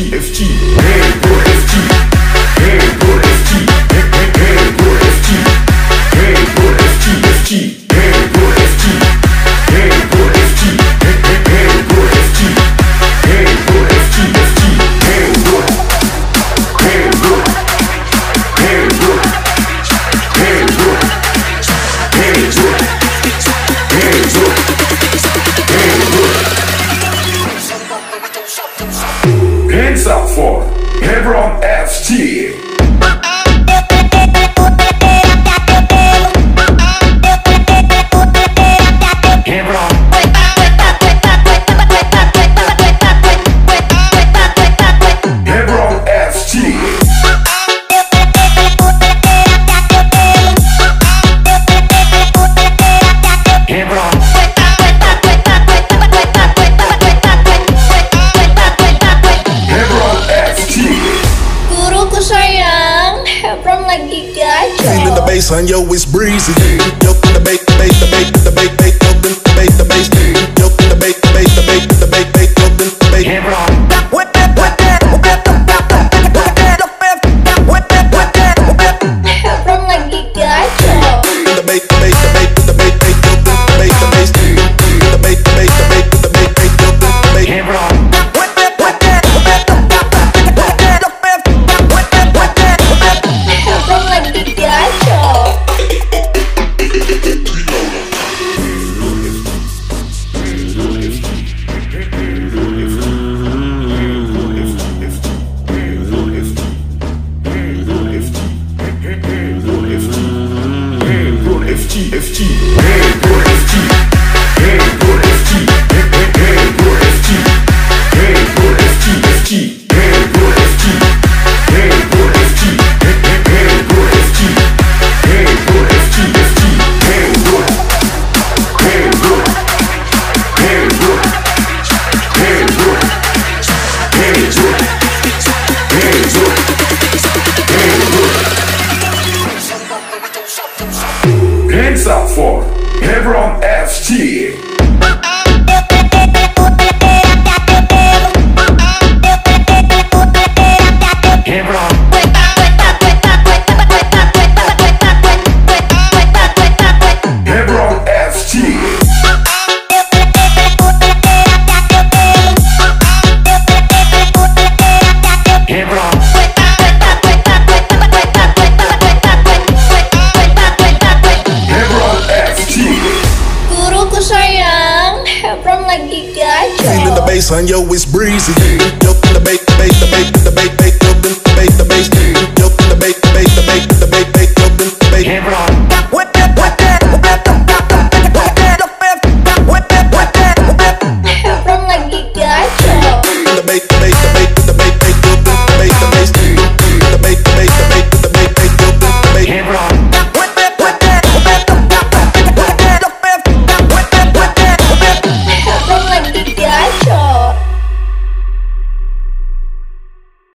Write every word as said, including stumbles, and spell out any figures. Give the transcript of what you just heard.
F G, Hebron F G, Hebron F G, Hebron F G, Hebron F G, F G, Hebron F G, Hebron F G, Hebron F G, Hebron F G, F G, Hebron, Hebron, Hebron, Hebron, Hebron, Hebron, Hebron. Hands up for Hebron F G. Feeling the bass on yo, it's breezy. Yo, the bass, the bass, the bass, the bass, bass, yo, the bass, the bass, yo, the bass, the bass, the bass, the bass, bass, yo, the bass. Hebron. Hebron lagi kacau. The bass, the bass, the bass, the bass, bass, yo, the bass, the bass, the bass, the bass, the bass, the bass, bass, yo, the bass. Hebron. Hebron lagi kacau. F G, F G, Hebron F G, Hebron F G, Hebron F G, Hebron F G, F G, Hebron F G, Hebron F G, Hebron F G, Hebron F G, F G, Hebron, Hebron, Hebron, Hebron, Hebron, Hebron, Hebron. Hands up for Hebron F G. Hebron. Hebron F G. Hebron. Guruku sayang, Hebron lagi kacau. Feeling the bass on yo, it's breezy. Yo, the bass, the bass, the bass, the bass.